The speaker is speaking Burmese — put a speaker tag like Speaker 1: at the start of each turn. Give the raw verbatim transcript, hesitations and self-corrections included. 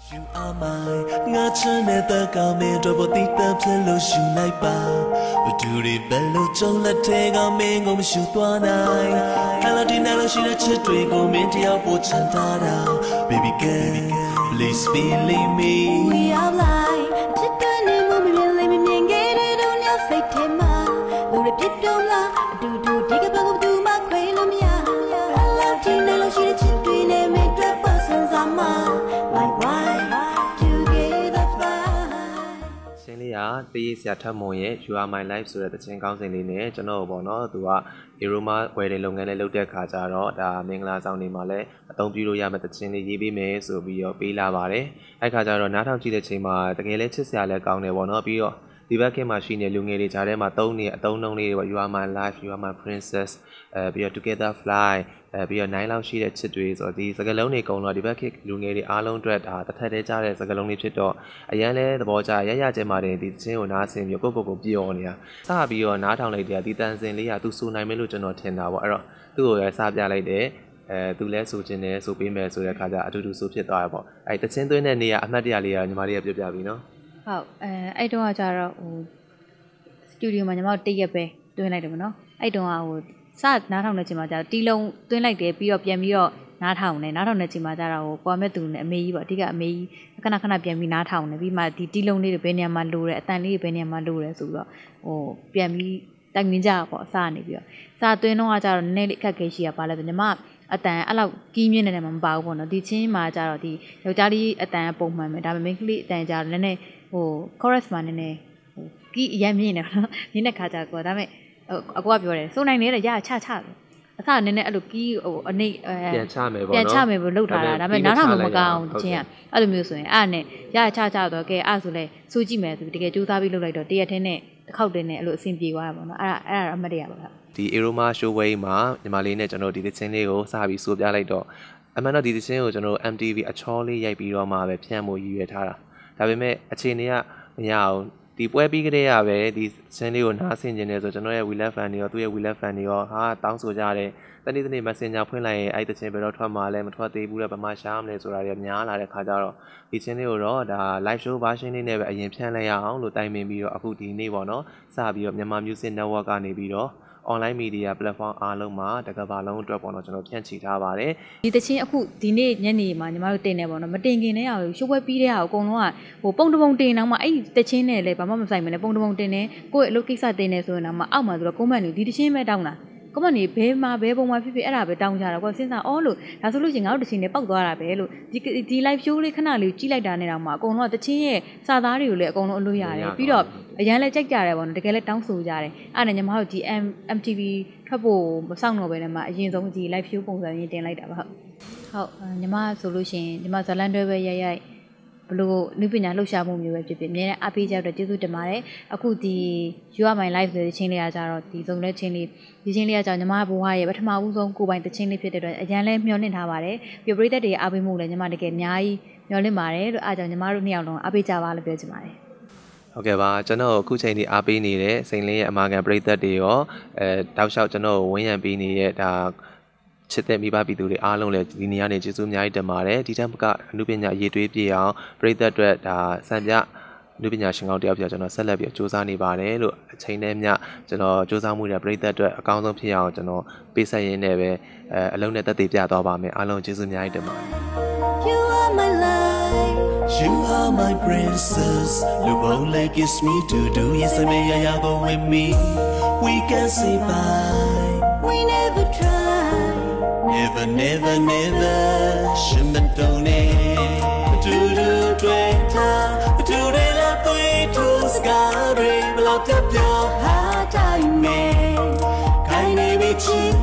Speaker 1: You are mine ငါချမ်းတဲ့တကောင်းမင်းတို့ပေါ်တည်တဖြစ်လို့ရှူလိုက်ပါဘသူတွေဘယ်လိုကြုံလက်ထဲကမင်းကိုမရှူသွားနိုင် Hello ဒီနေ့လို့ရှိတဲ့ချစ်တွေကိုမင်းတယောက်ပို့ချန်ထားတာ Baby girl please believe me
Speaker 2: We are blind ချစ်တဲ့နေမှုမမြင်လေးမမြင်ခဲ့တဲ့တို့ညစိတ်ထဲမှာလူတွေပြစ်ပြုံးလာအတူတူဒီကဘာကိုသူမှခွေလို့မရ Hello ဒီနေ့လို့ရှိတဲ့ချစ်တွေနဲ့မင်းတို့ပတ်စံစားမှာ Like why together fly
Speaker 3: ရှင်းလေးကတရေးဆရာထက်မွန်ရဲ့ You Are My Life ဆိုတဲ့သချင်းကောင်းစဉ်လေးနဲ့ကျွန်တော်ပေါ့နော်သူက Aroma ဝယ်တဲ့လုပ်ငန်းလေးလုပ်တဲ့ခါကျတော့ဒါမင်္ဂလာဆောင်တွေမှာလည်းအသုံးပြုလို့ရမယ့်သချင်းလေးရေးပေးမယ်ဆိုပြီးတော့ပေးလာပါတယ်အဲ့ခါကျတော့နားထောင်ကြည့်တဲ့ချိန်မှာတကယ်လည်းချစ်စရာလည်းကောင်းတယ်ပေါ့နော်ပြီးတော့ဒီဘက်ခင်မှာရှိနေလူငယ်တွေကြားထဲမှာသုံးနေအသုံးနှုန်းလေးတွေပေါ့ You Are My Life You Are My Princess အဲပြီးတော့ Together Fly အဲပြီးတော့nineလောက်ရှိတဲ့ချစ်တွေဆိုတော့ဒီစကားလုံးတွေကုန်တော့ဒီဘက်ခင်လူငယ်တွေအားလုံးအတွက်ဒါတစ်ထက်တည်းကြားတဲ့စကားလုံးတွေဖြစ်တော့အရန်လဲသဘောကျရရကျဲပါတယ်ဒီချင်းကိုနားဆင်ပြီးကိုကိုကိုပျော်နေတာစပြီးတော့နားထောင်လိုက်တယ်ဒီတန်စင်လေးကသူစူနိုင်မယ်လို့ကျွန်တော်ထင်တာပေါ့အဲ့တော့သူ့ကိုလည်းစပြလိုက်တယ်အဲသူလည်းဆိုချင်တယ်ဆိုပေးမယ်ဆိုတဲ့ခါကျအတူတူဆိုဖြစ်သွားရပေါ့အဲတချင်းသွင်းတဲ့နေရာအမှတ်တရလေးကညီမလေးကပြပြပြီနော်
Speaker 4: ဟုတ်အဲအဲ့တုန်းကကျတော့ဟိုစတူဒီယိုမှာညီမတို့တရက်ပဲတွင်းလိုက်တယ်မနော်အဲ့တုန်းကဟိုစနားထောင်နေချိန်မှာကျတော့တီးလုံးတွင်းလိုက်တယ်ပြီးတော့ပြန်ပြီးတော့နားထောင်နေနားထောင်နေချိန်မှာကျတော့ဟိုပေါ်မဲ့သူနဲ့အမေကြီးပေါ့အဓိကအမေကြီးခဏခဏပြန်ပြီးနားထောင်နေပြီးမှဒီတီးလုံးလေးတွေဘယ်နေရာမှာလိုတယ်အတန်လေးတွေဘယ်နေရာမှာလိုတယ်ဆိုတော့ဟိုပြန်ပြီးတိုင်မြင်ကြပေါ့အစနေပြီးတော့စတွင်းတော့ကကျတော့နည်းနည်းလေးအခက်ခဲရှိရပါလဲဆိုညီမအတန်အဲ့လောက်ကီးမြင့်နေတယ်မှမပါဘူးပေါ့နော်ဒီချင်းမှာကျတော့ဒီယောက်ျားလေးအတန်ပုံမှန်ပဲဒါပေမဲ့မိန်းကလေးအတန်ကျတော့နည်းနည်းဟို chorus မှာနည်းနည်းဟိုကီးအရင်မြင့်နေတယ်နော်နင်းတဲ့ခါကျတော့ဒါပေမဲ့အကွာပြောတယ်စိုးနိုင်နေတဲ့ရချချအစနည်းနည်းအဲ့လိုကီးဟိုအနေ
Speaker 3: ပြန်ချမယ်ပေါ့နော်
Speaker 4: ပြန်ချမယ်လို့လုပ်ထားတာဒါပေမဲ့နားထောင်မကောင်းဘူးချင်းကအဲ့လိုမျိုးဆိုရင်အဲ့နဲ့ရချချတော့ကဲအဲ့ဆိုလဲစူးကြည့်မယ်ဆိုတကယ်ကြိုးစားပြီးလုပ်လိုက်တော့တရက်ထဲနဲ့တစ်ခေါက်တည်းနဲ့အဲ့လိုအဆင်ပြေသွားတာပေါ့နော်အဲ့ဒါအဲ့ဒါအမှတ်တရပါလား
Speaker 3: ဒီ Aroma Showway မှာညီမလေးနဲ့ကျွန်တော်ဒီသချင်းလေးကိုစပြီးဆိုပြလိုက်တော့အမှန်တော့ဒီသချင်းကိုကျွန်တော် M T V အချောလေးရိုက်ပြီးတော့မှပဲဖြန့်ဖို့ရည်ရွယ်ထားတာဒါပေမဲ့အခြေအနေကမရအောင်ဒီပွဲပြီးကတည်းကပဲဒီချင်းလေးကိုနားဆင်နေတယ်ဆိုကျွန်တော်ရဲ့ We Love Fan တွေရောသူ့ရဲ့ We Love Fan တွေရောဟာတောင်းဆိုကြတယ်တနေ့တနေ့ Messenger ဖွင့်လိုက်ရင်အဲ့တချင်းဘယ်တော့ထွက်မှာလဲမထွက်သေးဘူးလေဘာမှရှားမလဲဆိုတာတွေများလာတဲ့ခါကျတော့ဒီချင်းလေးကိုတော့ဒါ live show version လေးနဲ့ပဲအရင်ဖြန့်လိုက်ရအောင်လို့တိုင်ပင်ပြီးတော့အခုဒီနေ့ပေါ့နော်စပြီးတော့မြန်မာ Music Network ကနေပြီးတော့online media platform အားလုံးမှာတကဘာလုံးအတွက်ပေါ့နော်ကျွန်တော်ဖြန့်ချီထားပါတယ်
Speaker 4: ဒီတချင်းအခုဒီနေ့ညနေမှာညီမတို့တင်နေပေါ့နော်မတင်ခင်တည်းအောင်ရှိုးပွဲပြီးတဲ့ဟာကိုအကုန်လုံးကဟိုပုံတပုံတင်တော့မှအဲ့တချင်းနဲ့လည်းဘာမှမဆိုင်မနဲ့ပုံတပုံတင်နေကိုယ့်ရဲ့အလုပ်ကိစ္စတင်နေဆိုရင်တော့မှအောက်မှာဆိုတော့ comment တွေဒီတချင်းပဲတောင်းတာcomment တွေဘဲမှာဘဲပုံမှာဖြစ်ဖြစ်အဲ့ဒါပဲတောင်းကြတာကိုစဉ်းစားအော်လို့ဒါဆိုလို့ရှိရင်ငါတို့တချင်းနဲ့ပောက်သွားတာပဲလို့ဒီဒီ live show လေးခဏလေးကြည့်လိုက်တာနဲ့တော့မှအကုန်လုံးကတချင်းရဲ့စာသားတွေကိုလည်းအကုန်လုံးအလို့ရတယ်ပြီးတော့အရန်လည်းကြိုက်ကြတယ်ပေါ့နော်တကယ်လည်းတောင်းဆိုကြတယ်အဲ့ဒါနဲ့ညီမတို့ဒီ M T V ထွက်ဖို့မဆောင်တော့ပဲနဲ့မှအရင်ဆုံးဒီ live show ပုံစံရင်းတင်လိုက်တာပါဟုတ်ဟုတ်ညီမဆိုလို့ရှိရင်ညီမဇလန်တွဲပဲရိုက်ရိုက်ဘလို့လူပညာလှုပ်ရှားမှုမျိုးပဲဖြစ်ဖြစ်အများနဲ့အားပေးကြတော့ကျေးဇူးတင်ပါတယ်အခုဒီ You Are My Life ဆိုတဲ့ချင်းလေးကကြတော့ဒီစုံတဲ့ချင်းလေးဒီချင်းလေးကကြောင့်ညီမဘဝရဲ့ပထမဦးဆုံးကိုယ်ပိုင်တချင်းလေးဖြစ်တဲ့အတွက်အရန်လဲမျှော်လင့်ထားပါတယ်ပြပရိသတ်တွေအားပေးမှုလည်းညီမတကယ်အများကြီးမျှော်လင့်ပါတယ်လို့အားကြောင့်ညီမတို့နှစ်ယောက်လုံးအားပေးကြပါလို့ပြောချင်ပါတယ်
Speaker 3: ဟုတ်ကဲ့ပါကျွန်တော်အခုချိန်ဒီအားပေးနေတဲ့စိန်လင်းရဲ့အမာခံပရိသတ်တွေရောအဲတောက်လျှောက်ကျွန်တော်ဝန်းရံပေးနေတဲ့ဒါချစ်တဲ့မိဘပြည်သူတွေအားလုံးလည်းဒီနေရာနေကျေးဇူးအများကြီးတင်ပါတယ်ဒီထက်မကအမှုပညာရေးတွေးပြအောင်ပရိသတ်အတွက်ဒါစံပြအမှုပညာရှင်ကောင်းတယောက်ပြကျွန်တော်ဆက်လက်ပြီးစူးစမ်းနေပါတယ်လို့အချိန်နဲ့မျှကျွန်တော်စူးစမ်းမှုတွေပရိသတ်အတွက်အကောင်းဆုံးဖြစ်အောင်ကျွန်တော်ပေးဆက်ရင်းနဲ့ပဲအဲအလုံးနဲ့တက်တည်ပြသွားပါမယ်အားလုံးကျေးဇူးအများကြီးတင်ပါတယ်
Speaker 2: You are my life
Speaker 1: You are my princess Look how like kiss me to do Yes I may I go with me We can say bye
Speaker 2: We never try
Speaker 1: Never never never Shimmer don't Do do twitter Do de la twitter Sky Blah blah blah
Speaker 2: How time me
Speaker 1: Kind of be cheap